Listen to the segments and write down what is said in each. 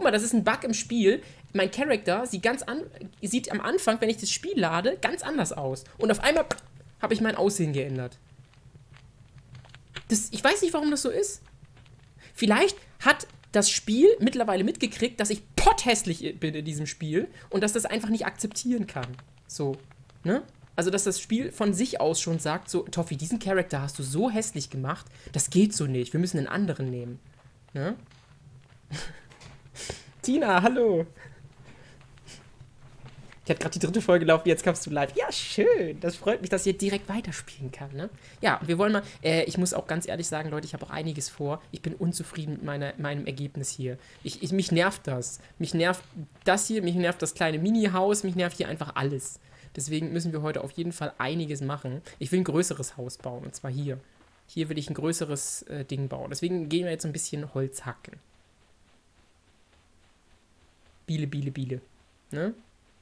guck mal, das ist ein Bug im Spiel. Mein Charakter sieht am Anfang, wenn ich das Spiel lade, ganz anders aus. Und auf einmal habe ich mein Aussehen geändert. Ich weiß nicht, warum das so ist. Vielleicht hat das Spiel mittlerweile mitgekriegt, dass ich potthässlich bin in diesem Spiel und dass das einfach nicht akzeptieren kann. So, ne? Also, dass das Spiel von sich aus schon sagt, so, Toffi, diesen Charakter hast du so hässlich gemacht, das geht so nicht, wir müssen einen anderen nehmen. Ne? Tina, hallo. Ich hatte gerade die 3. Folge laufen, jetzt kommst du live. Ja, schön. Das freut mich, dass ihr direkt weiterspielen kann, ne? Ja, wir wollen mal, ich muss auch ganz ehrlich sagen, Leute, ich habe auch einiges vor. Ich bin unzufrieden mit meinem Ergebnis hier. Mich nervt das. Mich nervt das hier, mich nervt das kleine Mini-Haus, mich nervt hier einfach alles. Deswegen müssen wir heute auf jeden Fall einiges machen. Ich will ein größeres Haus bauen, und zwar hier. Hier will ich ein größeres Ding bauen. Deswegen gehen wir jetzt ein bisschen Holz hacken. Biele, Biele, Biele. Ne?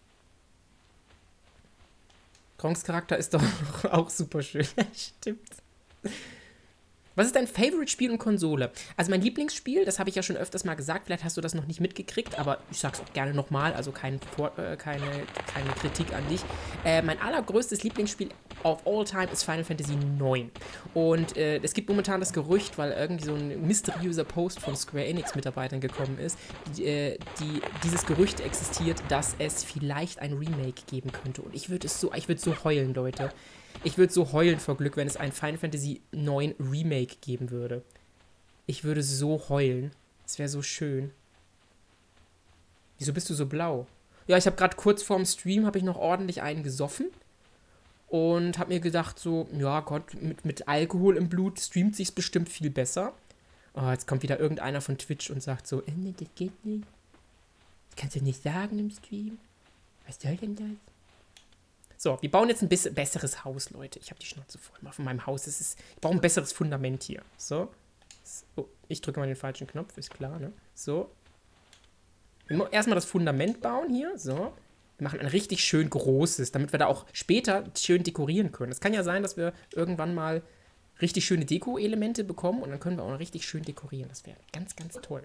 Gronks Charakter ist doch auch super schön. Stimmt. Was ist dein Favorite-Spiel und Konsole? Also mein Lieblingsspiel, das habe ich ja schon öfters mal gesagt, vielleicht hast du das noch nicht mitgekriegt, aber ich sag's auch gerne nochmal, also keine Kritik an dich. Mein allergrößtes Lieblingsspiel of all time ist Final Fantasy IX. Und es gibt momentan das Gerücht, weil irgendwie so ein mysteriöser Post von Square Enix-Mitarbeitern gekommen ist, dieses Gerücht existiert, dass es vielleicht ein Remake geben könnte. Und ich würde so heulen, Leute. Ich würde so heulen vor Glück, wenn es ein Final Fantasy IX Remake geben würde. Ich würde so heulen. Es wäre so schön. Wieso bist du so blau? Ja, ich habe gerade kurz vorm Stream, habe ich noch ordentlich einen gesoffen. Und habe mir gedacht so, ja Gott, mit Alkohol im Blut streamt sich's bestimmt viel besser. Oh, jetzt kommt wieder irgendeiner von Twitch und sagt so, nee, das geht nicht. Das kannst du nicht sagen im Stream. Was soll denn das? So, wir bauen jetzt ein bisschen besseres Haus, Leute. Ich habe die Schnauze voll mal von meinem Haus. Ich brauche ein besseres Fundament hier. So. Oh, ich drücke mal den falschen Knopf, ist klar, ne? So. Wir müssen erstmal das Fundament bauen hier. So. Wir machen ein richtig schön großes, damit wir da auch später schön dekorieren können. Es kann ja sein, dass wir irgendwann mal richtig schöne Deko-Elemente bekommen und dann können wir auch richtig schön dekorieren. Das wäre ganz, ganz toll.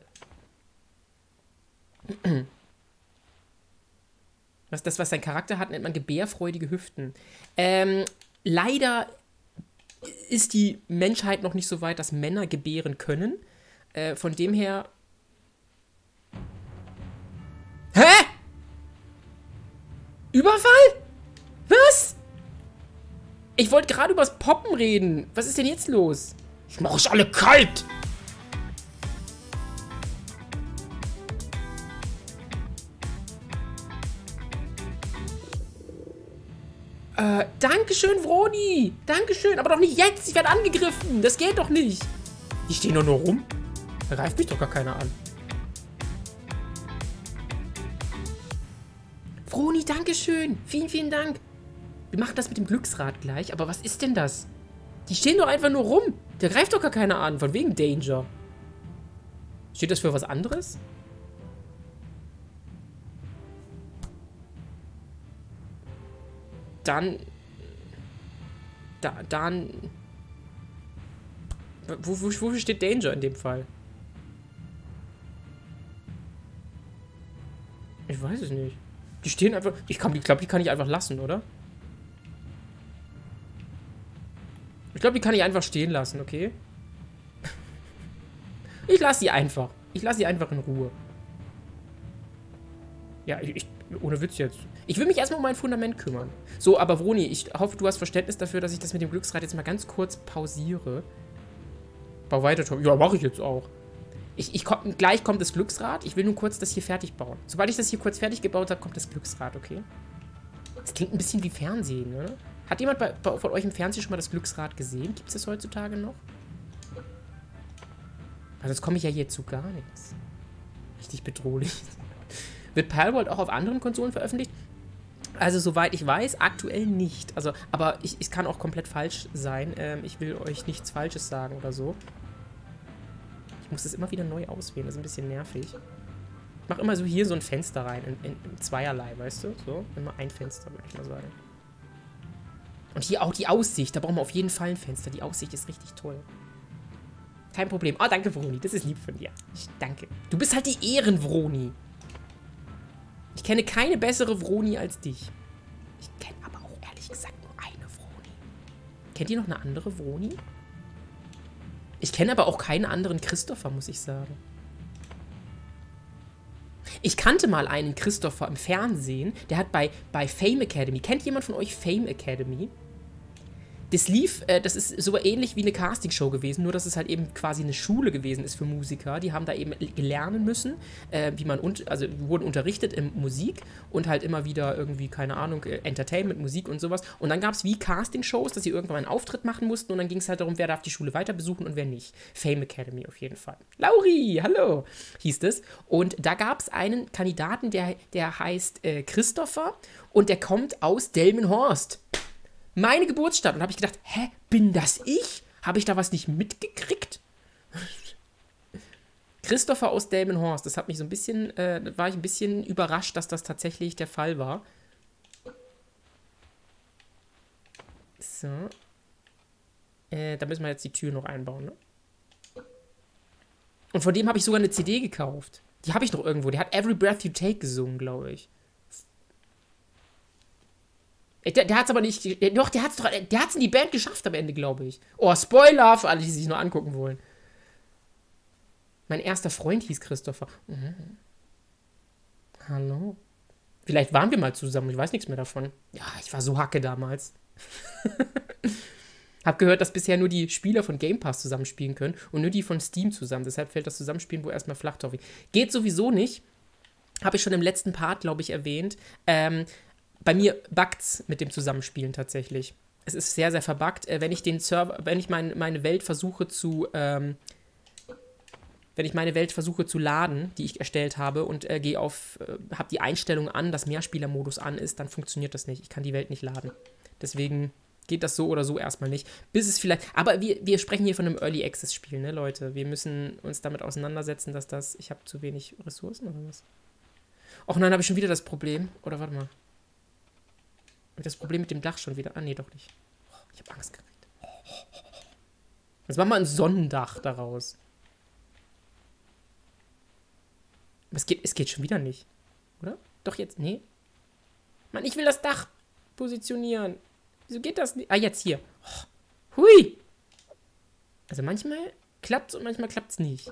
Das, was sein Charakter hat, nennt man gebärfreudige Hüften. Leider ist die Menschheit noch nicht so weit, dass Männer gebären können. Von dem her... Hä? Überfall? Was? Ich wollte gerade übers Poppen reden. Was ist denn jetzt los? Ich mache euch alle kalt! Dankeschön, Vroni. Dankeschön, aber doch nicht jetzt. Ich werde angegriffen. Das geht doch nicht. Die stehen doch nur rum. Da greift mich doch gar keiner an. Vroni, Dankeschön. Vielen, vielen Dank. Wir machen das mit dem Glücksrad gleich. Aber was ist denn das? Die stehen doch einfach nur rum. Da greift doch gar keiner an. Von wegen Danger. Steht das für was anderes? Dann... Wofür steht Danger in dem Fall? Ich weiß es nicht. Die stehen einfach... Ich glaube, die kann ich einfach lassen, oder? Ich glaube, die kann ich einfach stehen lassen, okay? Ich lasse sie einfach. Ich lasse sie einfach in Ruhe. Ja, ohne Witz jetzt. Ich will mich erstmal um mein Fundament kümmern. So, aber Vroni, ich hoffe, du hast Verständnis dafür, dass ich das mit dem Glücksrad jetzt mal ganz kurz pausiere. Bau weiter, Tom. Ja, mache ich jetzt auch. Gleich kommt das Glücksrad. Ich will nur kurz das hier fertig bauen. Sobald ich das hier kurz fertig gebaut habe, kommt das Glücksrad, okay? Das klingt ein bisschen wie Fernsehen, oder? Hat jemand von euch im Fernsehen schon mal das Glücksrad gesehen? Gibt es das heutzutage noch? Weil sonst komme ich ja hier zu gar nichts. Richtig bedrohlich. Wird Palworld auch auf anderen Konsolen veröffentlicht? Also, soweit ich weiß, aktuell nicht. Also, aber es kann auch komplett falsch sein. Ich will euch nichts Falsches sagen oder so. Ich muss das immer wieder neu auswählen. Das ist ein bisschen nervig. Ich mache immer so hier so ein Fenster rein. In zweierlei, weißt du? So, immer ein Fenster, würde ich mal sagen. Und hier auch die Aussicht. Da brauchen wir auf jeden Fall ein Fenster. Die Aussicht ist richtig toll. Kein Problem. Oh, danke, Vroni. Das ist lieb von dir. Danke. Du bist halt die Ehrenvroni. Ich kenne keine bessere Vroni als dich. Ich kenne aber auch ehrlich gesagt nur eine Vroni. Kennt ihr noch eine andere Vroni? Ich kenne aber auch keinen anderen Christopher, muss ich sagen. Ich kannte mal einen Christopher im Fernsehen, der hat bei Fame Academy. Kennt jemand von euch Fame Academy? Das lief, das ist so ähnlich wie eine Castingshow gewesen, nur dass es halt eben quasi eine Schule gewesen ist für Musiker. Die haben da eben lernen müssen, wie man, also wurden unterrichtet in Musik und halt immer wieder irgendwie, keine Ahnung, Entertainment, Musik und sowas. Und dann gab es wie Castingshows, dass sie irgendwann einen Auftritt machen mussten und dann ging es halt darum, wer darf die Schule weiter besuchen und wer nicht. Fame Academy auf jeden Fall. Lauri, hallo, hieß es. Und da gab es einen Kandidaten, der heißt Christopher und der kommt aus Delmenhorst. Meine Geburtsstadt. Und da habe ich gedacht, hä, bin das ich? Habe ich da was nicht mitgekriegt? Christopher aus Delmenhorst. Das hat mich so ein bisschen, war ich ein bisschen überrascht, dass das tatsächlich der Fall war. So. Da müssen wir jetzt die Tür noch einbauen, ne? Und von dem habe ich sogar eine CD gekauft. Die habe ich noch irgendwo. Der hat Every Breath You Take gesungen, glaube ich. Der hat's aber nicht. Doch, der hat's in die Band geschafft am Ende, glaube ich. Oh, Spoiler für alle, die sich nur angucken wollen. Mein erster Freund hieß Christopher. Mhm. Hallo. Vielleicht waren wir mal zusammen, ich weiß nichts mehr davon. Ja, ich war so Hacke damals. Hab gehört, dass bisher nur die Spieler von Game Pass zusammenspielen können und nur die von Steam zusammen. Deshalb fällt das Zusammenspielen wohl erstmal flach drauf. Geht sowieso nicht. Habe ich schon im letzten Part, glaube ich, erwähnt. Bei mir bugt's mit dem Zusammenspielen tatsächlich. Es ist sehr, sehr verbuggt. Wenn ich den Server, wenn ich meine Welt versuche zu, laden, die ich erstellt habe und gehe auf, habe die Einstellung an, dass Mehrspielermodus an ist, dann funktioniert das nicht. Ich kann die Welt nicht laden. Deswegen geht das so oder so erstmal nicht. Bis es vielleicht, aber wir sprechen hier von einem Early Access Spiel, ne, Leute? Wir müssen uns damit auseinandersetzen, dass das, ich habe zu wenig Ressourcen oder was? Och nein, habe ich schon wieder das Problem. Oder warte mal. Das Problem mit dem Dach schon wieder. Ah, nee, doch nicht. Oh, ich habe Angst gekriegt. Jetzt machen wir ein Sonnendach daraus. Aber es geht schon wieder nicht. Oder? Doch jetzt. Nee. Mann, ich will das Dach positionieren. Wieso geht das nicht? Ah, jetzt hier. Oh, hui. Also manchmal klappt's und manchmal klappt's nicht.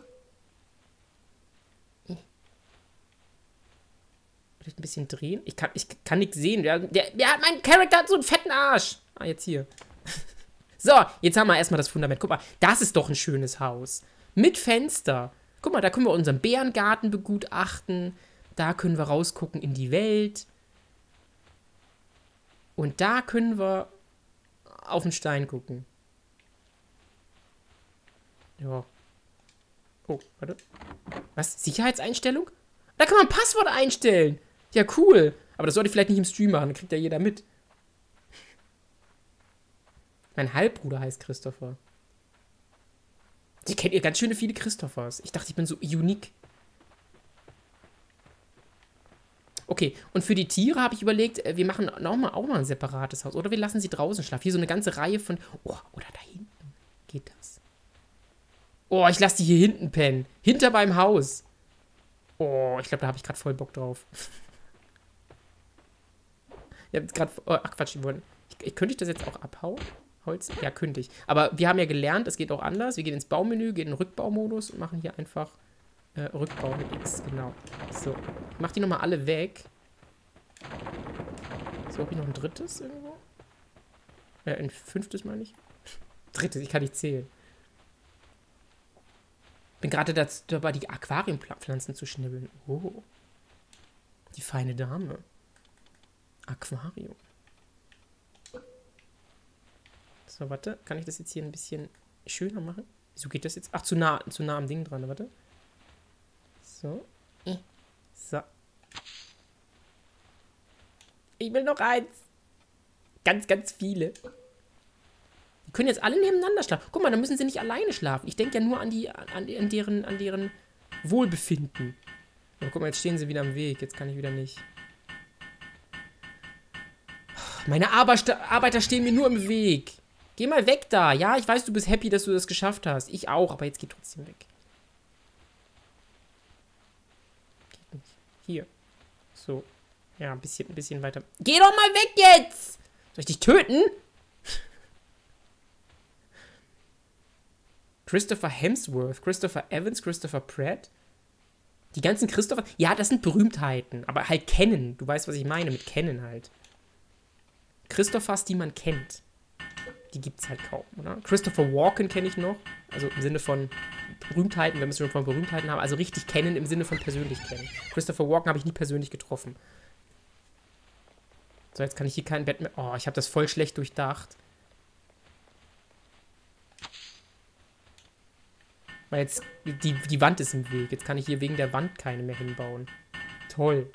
Vielleicht ein bisschen drehen. Ich kann nichts sehen. Mein Charakter hat so einen fetten Arsch. Ah, jetzt hier. So, jetzt haben wir erstmal das Fundament. Guck mal, das ist doch ein schönes Haus. Mit Fenster. Guck mal, da können wir unseren Bärengarten begutachten. Da können wir rausgucken in die Welt. Und da können wir auf den Stein gucken. Ja. Oh, warte. Was? Sicherheitseinstellung? Da kann man ein Passwort einstellen. Ja, cool. Aber das sollte ich vielleicht nicht im Stream machen. Dann kriegt ja jeder mit. Mein Halbbruder heißt Christopher. Sie kennt ihr ganz schöne viele Christophers. Ich dachte, ich bin so unique. Okay, und für die Tiere habe ich überlegt, wir machen auch mal ein separates Haus. Oder wir lassen sie draußen schlafen. Hier so eine ganze Reihe von... Oh, oder da hinten. Geht das? Oh, ich lasse die hier hinten pennen. Hinter beim Haus. Oh, ich glaube, da habe ich gerade voll Bock drauf. Ich habe jetzt gerade... Oh, ach, Quatsch, könnte ich das jetzt auch abhauen? Holz? Ja, könnte ich. Aber wir haben ja gelernt, es geht auch anders. Wir gehen ins Baumenü, gehen in den Rückbaumodus und machen hier einfach Rückbau mit X. Genau. So. Ich mache die nochmal alle weg. So, habe ich noch ein drittes irgendwo? Ein fünftes meine ich. Drittes, ich kann nicht zählen. Bin gerade dabei, die Aquariumpflanzen zu schnibbeln. Oh. Die feine Dame. Aquarium. So, warte. Kann ich das jetzt hier ein bisschen schöner machen? Wieso geht das jetzt? Ach, zu nah am Ding dran. Warte. So. So. Ich will noch eins. Ganz, ganz viele. Die können jetzt alle nebeneinander schlafen. Guck mal, da müssen sie nicht alleine schlafen. Ich denke ja nur an deren Wohlbefinden. Aber guck mal, jetzt stehen sie wieder am Weg. Jetzt kann ich wieder nicht. Meine Arbeiter stehen mir nur im Weg. Geh mal weg da. Ja, ich weiß, du bist happy, dass du das geschafft hast. Ich auch, aber jetzt geh trotzdem weg. Geht nicht. Hier. So. Ja, ein bisschen weiter. Geh doch mal weg jetzt! Soll ich dich töten? Christopher Hemsworth, Christopher Evans, Christopher Pratt. Die ganzen Christopher... Ja, das sind Berühmtheiten. Aber halt kennen. Du weißt, was ich meine mit kennen halt. Christophers, die man kennt. Die gibt's halt kaum, oder? Christopher Walken kenne ich noch. Also im Sinne von Berühmtheiten, wenn wir es schon von Berühmtheiten haben. Also richtig kennen im Sinne von persönlich kennen. Christopher Walken habe ich nie persönlich getroffen. So, jetzt kann ich hier kein Bett mehr... Oh, ich habe das voll schlecht durchdacht. Weil jetzt... Die Wand ist im Weg. Jetzt kann ich hier wegen der Wand keine mehr hinbauen. Toll.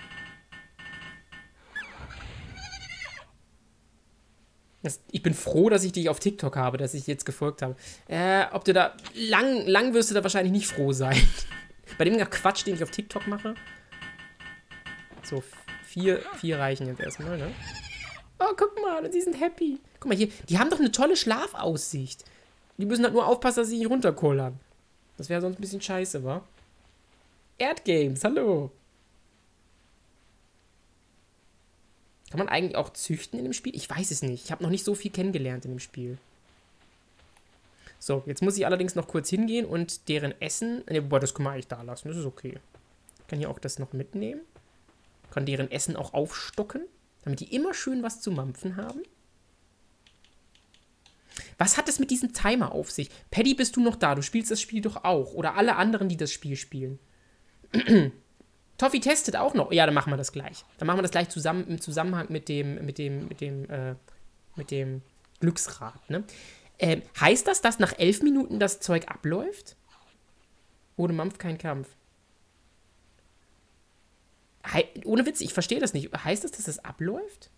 Ich bin froh, dass ich dich auf TikTok habe, dass ich jetzt gefolgt habe. Ob du da... Lang wirst du da wahrscheinlich nicht froh sein. Bei dem Quatsch, den ich auf TikTok mache. So, vier reichen jetzt erstmal, ne? Oh, guck mal, sie sind happy. Guck mal hier, die haben doch eine tolle Schlafaussicht. Die müssen halt nur aufpassen, dass sie nicht runterkullern. Das wäre sonst ein bisschen scheiße, wa? Erdgames, hallo. Kann man eigentlich auch züchten in dem Spiel? Ich weiß es nicht. Ich habe noch nicht so viel kennengelernt in dem Spiel. So, jetzt muss ich allerdings noch kurz hingehen und deren Essen... Ne, boah, das können wir eigentlich da lassen. Das ist okay. Ich kann hier auch das noch mitnehmen. Kann deren Essen auch aufstocken, damit die immer schön was zu mampfen haben. Was hat es mit diesem Timer auf sich? Paddy, bist du noch da? Du spielst das Spiel doch auch. Oder alle anderen, die das Spiel spielen. Toffee testet auch noch. Ja, dann machen wir das gleich. Dann machen wir das gleich zusammen im Zusammenhang mit dem Glücksrad, ne? Heißt das, dass nach 11 Minuten das Zeug abläuft? Ohne Mampf kein Kampf. Ohne Witz, ich verstehe das nicht. Heißt das, dass das abläuft?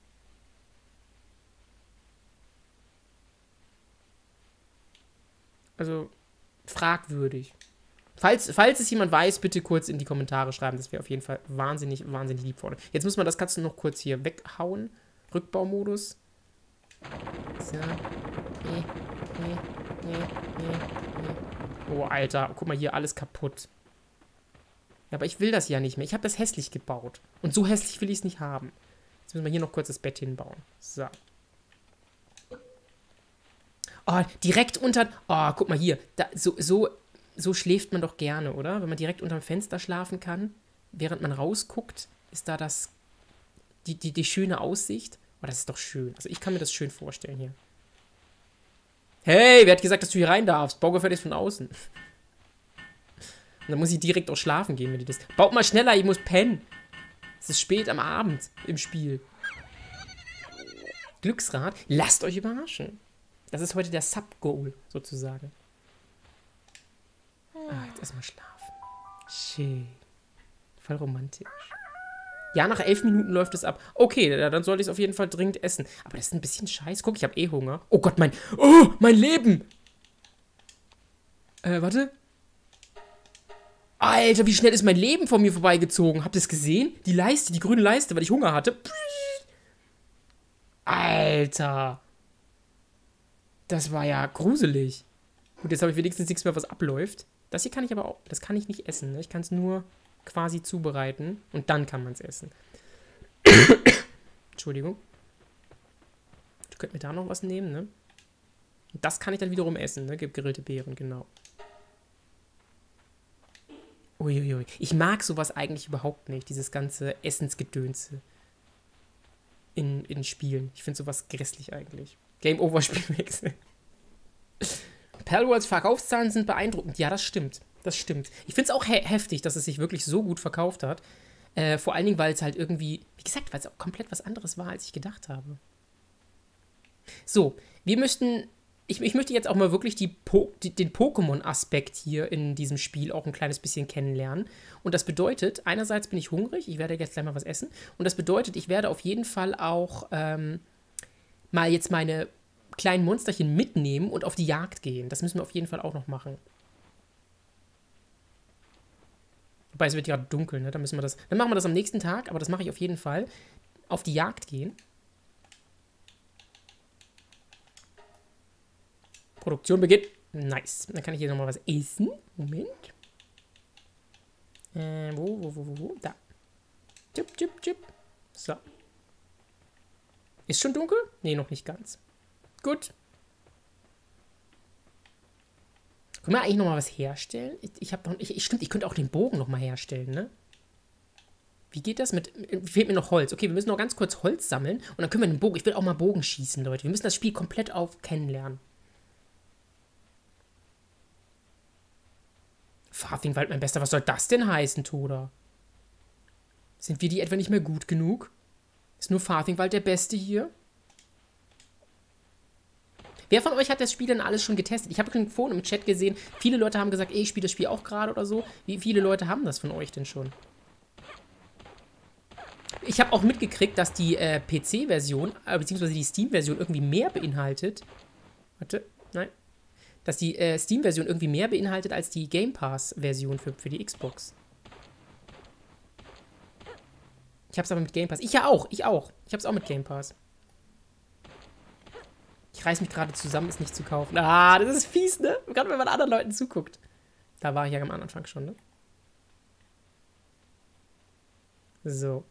Also, fragwürdig. Falls es jemand weiß, bitte kurz in die Kommentare schreiben. Das wäre auf jeden Fall wahnsinnig lieb von euch. Jetzt muss man das Ganze noch kurz hier weghauen. Rückbaumodus. So. Oh, Alter. Guck mal, hier alles kaputt. Ja, aber ich will das ja nicht mehr. Ich habe das hässlich gebaut. Und so hässlich will ich es nicht haben. Jetzt müssen wir hier noch kurz das Bett hinbauen. So. Oh, direkt unter... Oh, guck mal hier. Da, so schläft man doch gerne, oder? Wenn man direkt unterm Fenster schlafen kann, während man rausguckt, ist da die schöne Aussicht. Oh, das ist doch schön. Also ich kann mir das schön vorstellen hier. Hey, wer hat gesagt, dass du hier rein darfst? Baugefährlich von außen. Und dann muss ich direkt auch schlafen gehen, wenn die das... Baut mal schneller, ich muss pennen. Es ist spät am Abend im Spiel. Glücksrad, lasst euch überraschen. Das ist heute der Sub-Goal, sozusagen. Ah, jetzt erstmal schlafen. Schön. Voll romantisch. Ja, nach 11 Minuten läuft es ab. Okay, dann sollte ich es auf jeden Fall dringend essen. Aber das ist ein bisschen scheiße. Guck, ich habe eh Hunger. Oh Gott, mein Leben! Warte. Alter, wie schnell ist mein Leben von mir vorbeigezogen? Habt ihr es gesehen? Die Leiste, die grüne Leiste, weil ich Hunger hatte. Alter. Das war ja gruselig. Gut, jetzt habe ich wenigstens nichts mehr, was abläuft. Das hier kann ich aber auch... Das kann ich nicht essen, ne? Ich kann es nur quasi zubereiten. Und dann kann man es essen. Entschuldigung. Ich könnte mir da noch was nehmen, ne? Und das kann ich dann wiederum essen, ne? Gegrillte Beeren, genau. Uiuiui. Ich mag sowas eigentlich überhaupt nicht. Dieses ganze Essensgedönse. In Spielen. Ich finde sowas grässlich eigentlich. Game Over Spielwechsel. Palworlds Verkaufszahlen sind beeindruckend. Ja, das stimmt. Das stimmt. Ich finde es auch heftig, dass es sich wirklich so gut verkauft hat. Vor allen Dingen, weil es halt irgendwie, wie gesagt, weil es auch komplett was anderes war, als ich gedacht habe. So, wir möchten, ich möchte jetzt auch mal wirklich den Pokémon-Aspekt hier in diesem Spiel auch ein kleines bisschen kennenlernen. Und das bedeutet, einerseits bin ich hungrig, ich werde jetzt gleich mal was essen. Und das bedeutet, ich werde auf jeden Fall auch mal jetzt meine kleinen Monsterchen mitnehmen und auf die Jagd gehen. Das müssen wir auf jeden Fall auch noch machen. Wobei, es wird gerade dunkel, ne? Dann machen wir das am nächsten Tag, aber das mache ich auf jeden Fall. Auf die Jagd gehen. Produktion beginnt. Nice. Dann kann ich hier nochmal was essen. Moment. Wo? Da. Tipp. So. Ist schon dunkel? Nee, noch nicht ganz. Gut. Können wir eigentlich nochmal was herstellen? Stimmt, ich könnte auch den Bogen nochmal herstellen, ne? Wie geht das mit... Fehlt mir noch Holz. Okay, wir müssen noch ganz kurz Holz sammeln. Und dann können wir den Bogen... Ich will auch mal Bogen schießen, Leute. Wir müssen das Spiel komplett kennenlernen. Farthingwald, mein Bester. Was soll das denn heißen, Toda? Sind wir die etwa nicht mehr gut genug? Ist nur Farthingwald der Beste hier? Wer von euch hat das Spiel denn alles schon getestet? Ich habe vorhin im Chat gesehen, viele Leute haben gesagt, ey, ich spiele das Spiel auch gerade oder so. Wie viele Leute haben das von euch denn schon? Ich habe auch mitgekriegt, dass die PC-Version, beziehungsweise die Steam-Version irgendwie mehr beinhaltet. Warte, nein. Dass die Steam-Version irgendwie mehr beinhaltet als die Game Pass-Version für die Xbox. Ich hab's aber mit Game Pass. Ich auch. Ich hab's auch mit Game Pass. Ich reiß mich gerade zusammen, es nicht zu kaufen. Ah, das ist fies, ne? Gerade wenn man anderen Leuten zuguckt. Da war ich ja am Anfang schon, ne? So.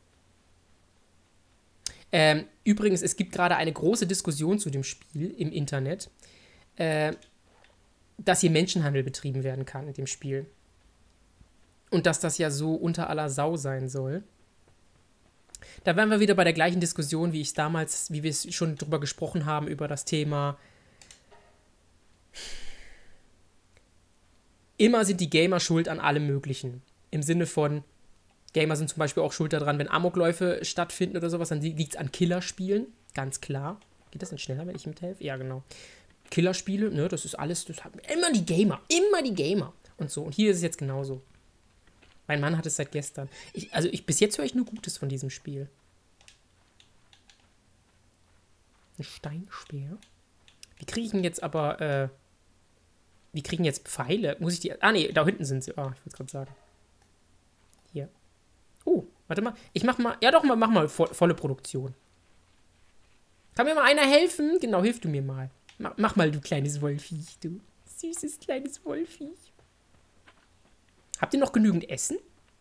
Übrigens, es gibt gerade eine große Diskussion zu dem Spiel im Internet, dass hier Menschenhandel betrieben werden kann in dem Spiel. Und dass das ja so unter aller Sau sein soll. Da wären wir wieder bei der gleichen Diskussion, wie wir es schon drüber gesprochen haben, über das Thema. Immer sind die Gamer schuld an allem Möglichen. Im Sinne von, Gamer sind zum Beispiel auch schuld daran, wenn Amokläufe stattfinden oder sowas, dann liegt es an Killerspielen, ganz klar. Geht das denn schneller, wenn ich mithelfe? Ja, genau. Killerspiele, ne, das ist alles, das haben immer die Gamer. Und so, und hier ist es jetzt genauso. Mein Mann hat es seit gestern. Bis jetzt höre ich nur Gutes von diesem Spiel. Ein Steinspeer. Wie kriege ich denn jetzt aber, wie kriegen jetzt Pfeile? Muss ich die, nee, da hinten sind sie. Ah, ich wollte es gerade sagen. Hier. Oh, warte mal. Ich mach mal, ja doch, mach mal volle Produktion. Kann mir mal einer helfen? Genau, hilf du mir mal. Mach mal, du kleines Wollviech, du. Süßes kleines Wollviech. Habt ihr noch genügend Essen?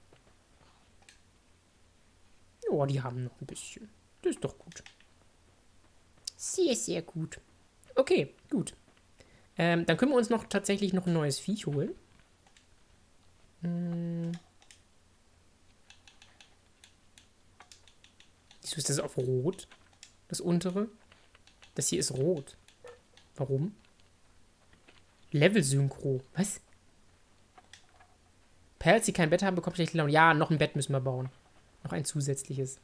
Oh, die haben noch ein bisschen. Das ist doch gut. Sehr, sehr gut. Okay, gut. Dann können wir uns tatsächlich noch ein neues Viech holen. Wieso ist das auf Rot? Das untere? Das hier ist rot. Warum? Level-Synchro. Was? Perls, die kein Bett haben, bekommen schlechte Laune. Ja, noch ein Bett müssen wir bauen. Noch ein zusätzliches.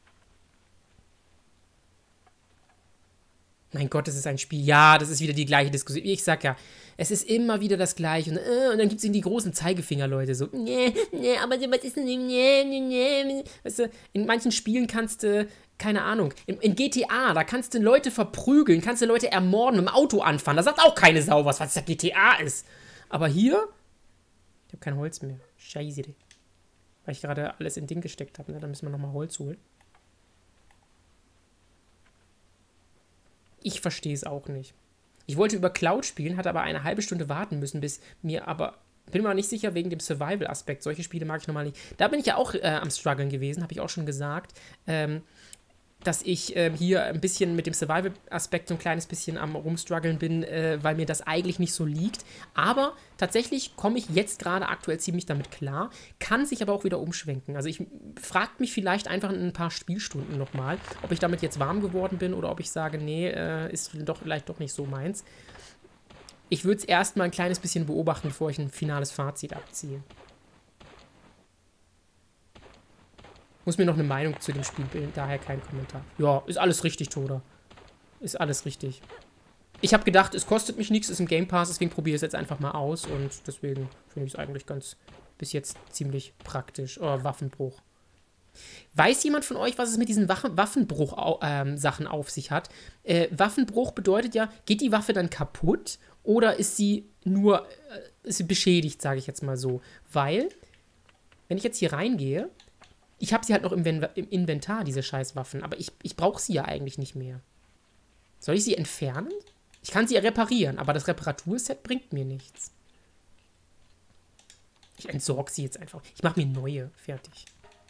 Mein Gott, das ist ein Spiel. Ja, das ist wieder die gleiche Diskussion. Ich sag ja, es ist immer wieder das Gleiche. Und dann gibt es die großen Zeigefinger, Leute. So, nee, aber was ist denn, nee. Weißt du, in manchen Spielen kannst du, keine Ahnung, in GTA, da kannst du Leute verprügeln, kannst du Leute ermorden, mit dem Auto anfahren. Da sagt auch keine Sau was der GTA ist. Aber hier, ich habe kein Holz mehr. Scheiße. Weil ich gerade alles in Ding gesteckt habe. Ne? Da müssen wir nochmal Holz holen. Ich verstehe es auch nicht. Ich wollte über Cloud spielen, hatte aber eine halbe Stunde warten müssen, bin mir aber nicht sicher wegen dem Survival-Aspekt. Solche Spiele mag ich normal nicht. Da bin ich ja auch am Struggeln gewesen, habe ich auch schon gesagt. Dass ich hier ein bisschen mit dem Survival-Aspekt so ein kleines bisschen am Rumstruggeln bin, weil mir das eigentlich nicht so liegt. Aber tatsächlich komme ich jetzt gerade aktuell ziemlich damit klar, kann sich aber auch wieder umschwenken. Also ich frage mich vielleicht einfach in ein paar Spielstunden nochmal, ob ich damit jetzt warm geworden bin oder ob ich sage, nee, ist vielleicht doch nicht so meins. Ich würde es erstmal ein kleines bisschen beobachten, bevor ich ein finales Fazit abziehe. Muss mir noch eine Meinung zu dem Spiel bilden, daher kein Kommentar. Ja, ist alles richtig, Toda. Ist alles richtig. Ich habe gedacht, es kostet mich nichts, ist im Game Pass, deswegen probiere ich es jetzt einfach mal aus und deswegen finde ich es eigentlich bis jetzt ziemlich praktisch. Oh, Waffenbruch. Weiß jemand von euch, was es mit diesen Waffenbruch-Sachen auf sich hat? Waffenbruch bedeutet ja, geht die Waffe dann kaputt oder ist sie nur ist sie beschädigt, sage ich jetzt mal so. Weil, wenn ich jetzt hier reingehe, ich habe sie halt noch im Inventar, diese Scheißwaffen, aber ich brauche sie ja eigentlich nicht mehr. Soll ich sie entfernen? Ich kann sie ja reparieren, aber das Reparaturset bringt mir nichts. Ich entsorge sie jetzt einfach. Ich mache mir neue. Fertig.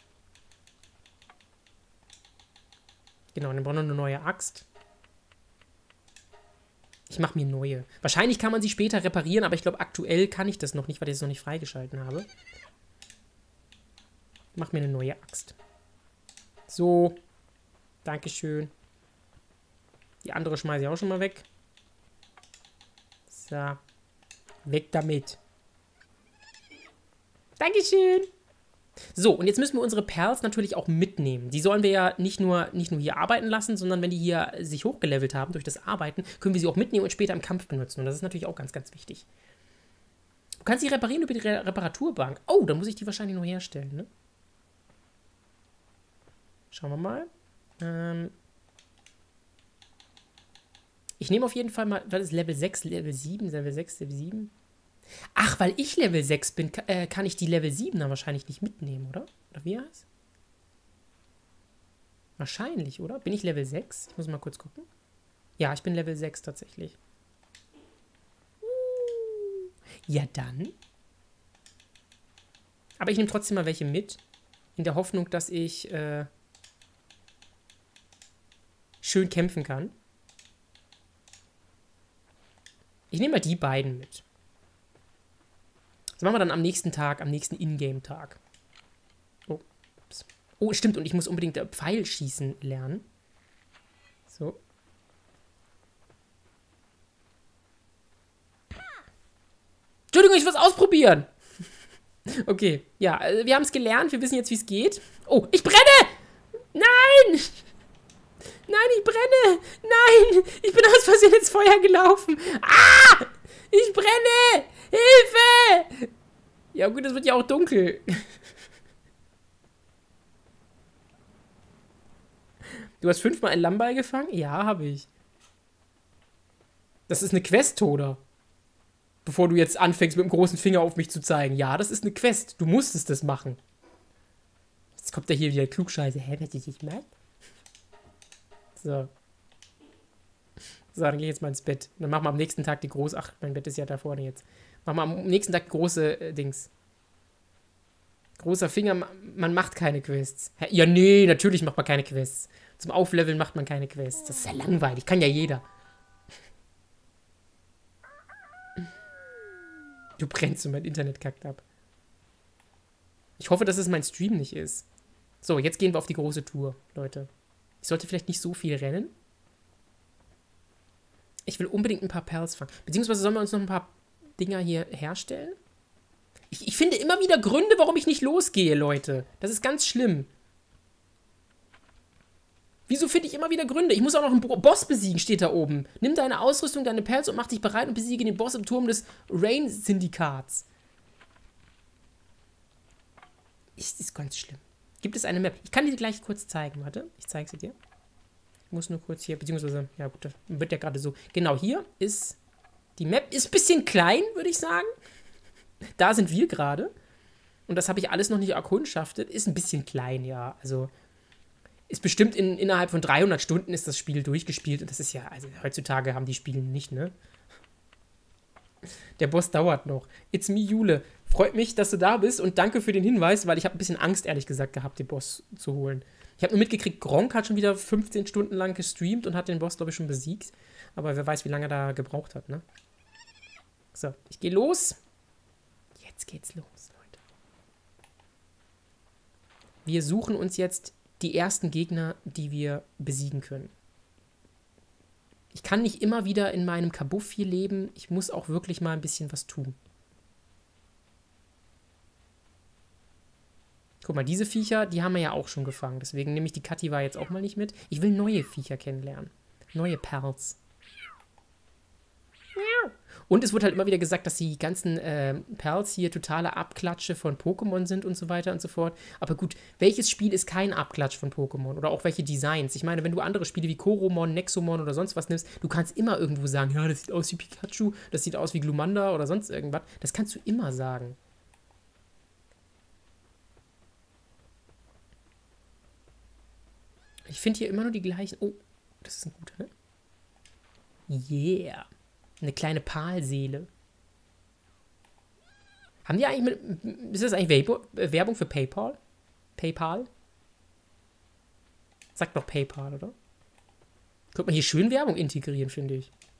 Genau, dann brauchen wir eine neue Axt. Ich mache mir neue. Wahrscheinlich kann man sie später reparieren, aber ich glaube, aktuell kann ich das noch nicht, weil ich es noch nicht freigeschalten habe. Ich mache mir eine neue Axt. So. Dankeschön. Die andere schmeiße ich auch schon mal weg. So. Weg damit. Dankeschön. So, und jetzt müssen wir unsere Perls natürlich auch mitnehmen. Die sollen wir ja nicht nur hier arbeiten lassen, sondern wenn die hier sich hochgelevelt haben durch das Arbeiten, können wir sie auch mitnehmen und später im Kampf benutzen. Und das ist natürlich auch ganz, ganz wichtig. Du kannst sie reparieren über die Reparaturbank. Oh, dann muss ich die wahrscheinlich noch herstellen, ne? Schauen wir mal. Ich nehme auf jeden Fall mal, was ist Level 6, Level 7, Level 6, Level 7? Ach, weil ich Level 6 bin, kann ich die Level 7er wahrscheinlich nicht mitnehmen, oder? Oder wie heißt? Wahrscheinlich, oder? Bin ich Level 6? Ich muss mal kurz gucken. Ja, ich bin Level 6 tatsächlich. Ja, dann. Aber ich nehme trotzdem mal welche mit. In der Hoffnung, dass ich schön kämpfen kann. Ich nehme mal die beiden mit. Das machen wir dann am nächsten Tag, am nächsten Ingame-Tag. Oh, ups. Oh, stimmt, und ich muss unbedingt Pfeilschießen lernen. So. Entschuldigung, ich will es ausprobieren. Okay, ja, wir haben es gelernt, wir wissen jetzt, wie es geht. Oh, ich brenne! Nein! Nein, ich brenne! Nein! Ich bin aus Versehen ins Feuer gelaufen! Ah! Ich brenne! Hilfe! Ja gut, es wird ja auch dunkel. Du hast 5-mal einen Lammball gefangen? Ja, habe ich. Das ist eine Quest, Toda. Bevor du jetzt anfängst, mit dem großen Finger auf mich zu zeigen. Ja, das ist eine Quest. Du musstest das machen. Jetzt kommt der hier wieder Klugscheiße. Hä, was ich nicht mag? So. So, dann gehe ich jetzt mal ins Bett. Dann machen wir am nächsten Tag die große... Ach, mein Bett ist ja da vorne jetzt. Machen wir am nächsten Tag große Dings. Großer Finger, man macht keine Quests. Hä? Ja, nee, natürlich macht man keine Quests. Zum Aufleveln macht man keine Quests. Das ist ja langweilig. Kann ja jeder. Du brennst und mein Internet kackt ab. Ich hoffe, dass es mein Stream nicht ist. So, jetzt gehen wir auf die große Tour, Leute. Ich sollte vielleicht nicht so viel rennen. Ich will unbedingt ein paar Perls fangen. Beziehungsweise sollen wir uns noch ein paar Dinger hier herstellen? Ich finde immer wieder Gründe, warum ich nicht losgehe, Leute. Das ist ganz schlimm. Wieso finde ich immer wieder Gründe? Ich muss auch noch einen Boss besiegen, steht da oben. Nimm deine Ausrüstung, deine Perls und mach dich bereit und besiege den Boss im Turm des Rain-Syndikats. Ist ganz schlimm. Gibt es eine Map? Ich kann dir die gleich kurz zeigen. Warte, ich zeige sie dir. Ich muss nur kurz hier, beziehungsweise, ja gut, das wird ja gerade so. Genau, hier ist die Map. Ist ein bisschen klein, würde ich sagen. Da sind wir gerade. Und das habe ich alles noch nicht erkundschaftet. Ist ein bisschen klein, ja. Also ist bestimmt innerhalb von 300 Stunden ist das Spiel durchgespielt. Und das ist ja, also heutzutage haben die Spiele nicht, ne? Der Boss dauert noch. It's me, Jule. Freut mich, dass du da bist und danke für den Hinweis, weil ich habe ein bisschen Angst, ehrlich gesagt, gehabt, den Boss zu holen. Ich habe nur mitgekriegt, Gronkh hat schon wieder 15 Stunden lang gestreamt und hat den Boss, glaube ich, schon besiegt. Aber wer weiß, wie lange er da gebraucht hat, ne? So, ich gehe los. Jetzt geht's los, Leute. Wir suchen uns jetzt die ersten Gegner, die wir besiegen können. Ich kann nicht immer wieder in meinem Kabuff hier leben. Ich muss auch wirklich mal ein bisschen was tun. Guck mal, diese Viecher, die haben wir ja auch schon gefangen. Deswegen nehme ich die Kativa jetzt auch mal nicht mit. Ich will neue Viecher kennenlernen. Neue Perls. Und es wird halt immer wieder gesagt, dass die ganzen Perls hier totale Abklatsche von Pokémon sind und so weiter und so fort. Aber gut, welches Spiel ist kein Abklatsch von Pokémon? Oder auch welche Designs? Ich meine, wenn du andere Spiele wie Koromon, Nexomon oder sonst was nimmst, du kannst immer irgendwo sagen, ja, das sieht aus wie Pikachu, das sieht aus wie Glumanda oder sonst irgendwas. Das kannst du immer sagen. Ich finde hier immer nur die gleichen... Oh, das ist ein guter, ne? Yeah. Eine kleine Palseele. Haben die eigentlich ist das eigentlich Werbung für PayPal? PayPal? Sagt doch PayPal, oder? Könnte man hier schön Werbung integrieren, finde ich.